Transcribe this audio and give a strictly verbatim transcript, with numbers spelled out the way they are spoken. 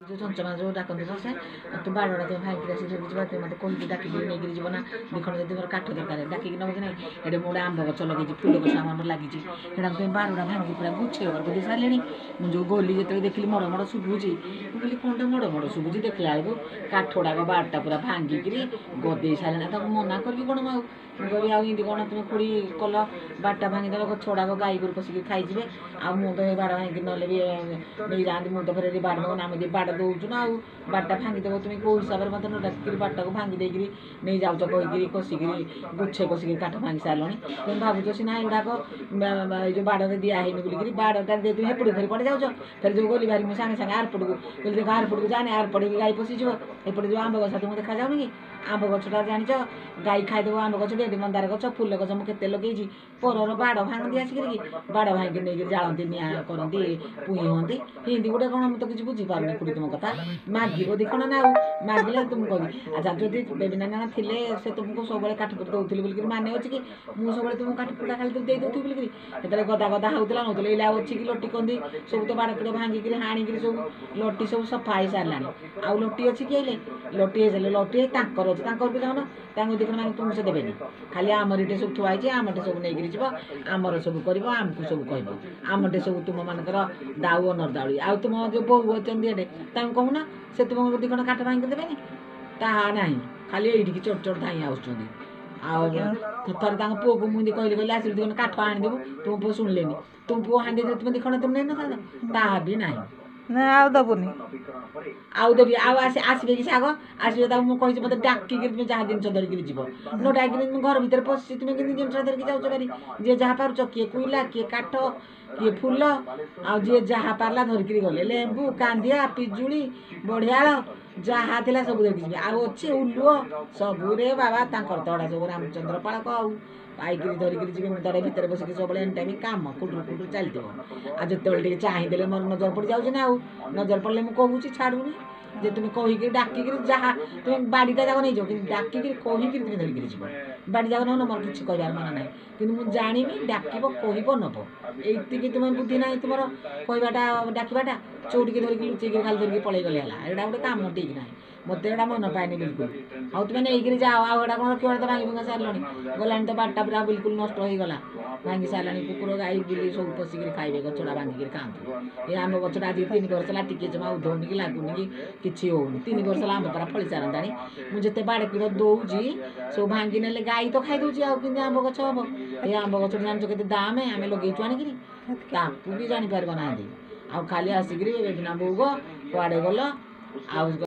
जो चंचमा जो डाकती से तू बाड़ा तुम भाई आसी मत कही डाक नहीं जीव ना दिखण जब मोर काठ दरकार डाक नब कि नहीं ये मोटे आंब गच लगे फुल गछ आम लगी तुम बाड़ा भांगी पूरा गुछे कर सारे मुझे जो गली जो देखिली मड़ मड़ शुभुची मुझे कौन टा मड़ मड़ शुभुची देखला बेलू काठ गुड़ाक बारटा पूरा भांगिक गदे सारे तक मना करी कौन मुझे आती कौन तुम खुड़ी कल बारटा भांगीदेव गछ गुड़ाक गाई गोरु पशिक खाईजे आ मुझे तो बाड़ भांगी ना नहीं जाती मुझे तो फिर बाड़ आम बाड़ दौचु ना बाटा भांगीदेव तुम कौ हिसाब से मतलब डाक बाटा को भांगी देकर नहीं जाऊच कहीकि कषिक गुच्छे कषिक काठ भांगी सारे तुम भावुच सीना युवाक जो बाड़े दिहनी बोलिक बाड़टा दे तुम हेपड़ फिर पड़े जाऊच फिर जो गली बाहरी मुझे सागे सागे आरपट को बोली देख आरपट को जाने आरपट गाई पशिज एपटे जो आंब गछा तुमको देखा जाऊनी कि आंब गछटा जाच गाई खाईदेव आंब गछ डेढ़ मंदार गछ फुल गछ मुझे केते लगे पर बाड़ भांगती आसिक बाड़ भांगी नहीं जाती निआ करती पुई हमें हिंदी गोटे कौन मुझे तो किसी बुझीपारे खुड़ी तुम कथा मागिब दिखण ना मागिले तुम कह अच्छा जदि बेबी नाना थे से तुमको सब काठ पुट दौली बोलिक माने अच्छी कि मुझे सब तुमको काठ पुटा खाली दे दूँ बोलिक से गदा गदा होता नौला इला अच्छी कि लटी कंदी सब तो बाड़ पुट भांगिक हाणिक सब लटी सब सफा हो सारा आउ लटी अच्छी कि लटी हो लटी तर अच्छे भी जाऊन देखना मैंने तुमसे देवेनि खाली आमर ये सब थुआई आमटे सब नहीं जी आमर सब कर आमको सब कह आमटे सब तुम मानकर दाऊ अनर दाड़ी आ तुम जो बहु अच्छे एडे कहूना से तुमको दिखण काठ भांगी देवेनि ताहा ना खाली ये चोट चोट धाई आस थे पुओ को मुझे कहली कहली आस दिखण काठ आनीदेव तुम पुओ शुणिलेनि तुम पुओ हाँ तुम दिखण तुम नहीं ना ताहा भी ना ना आउ दबुनी आउ देवी आउ आस आसबे कि से आग आसबे तक मुझे कही मतलब डाकिक तुम जहाँ जिन धरिकी जीव न डाक घर भर पशि तुम कि जिन धरिकी जाऊच पारि जी जहाँ पार्च किए कोईला किए काठ किए फुल आ जी जहाँ पार्ला धरिकी गले लेंबू कांदिया पिजुड़ी बढ़ियाल जहाँ थी सब धरिकी आउ अच्छे उल्लुओ सबुरे बाबा तर तड़ा सब रामचंद्र पाड़क आउ पाइक धरिकी जी दर भितर बसिक सब एन टाइम कम कुटुर कुटुर चलती आ जो चाहिए मोर नजर पड़ जाऊँ ना आउ नजर पड़े मुझे कहूँ छाड़ूनी जे तुम कहीकि डाकिक जहाँ तुम बाड़ीटा जाक नहीं जाओ कि डाकिक कहीकि तुम धरिकी जीव बाड़ी जाक नौ मोर किसी कहार मन ना कि मुझे जानी डाक कह नब ये तुम बुद्धि ना तुम कहवाटा डाकवाटा चौटिक धरिक लुचेक खाली धरिक पलि गले है गोटे कम ठीक ना मत एटा मन पाए बिल्कुल हाँ तुम नहीं जाओ आटा कौन रखा तो भांगी भंगा सारे गला तो बाटा पूरा बिल्कुल नष्ट हो गला भांगी सारे कुकुर गाई बिल्ली सब पशिक खाइबे गछड़ा भांगिक खाते ये आम गछटा आज तीन वर्ष है टी जमा उधौनी कि लगुनि कि किसी होनी तीन वर्ष आम पारा फली सारंतानी मुझे बाड़े पिड़ दौची सब भांगी ने गाई तो खाई दूसरी आम आंब गछ हम ये आंब गछ जान के दाम है आम लगे आनिकी ताकू भी जापर ना आ खाली आसिक बेबिना बोग कुआड़े गल आ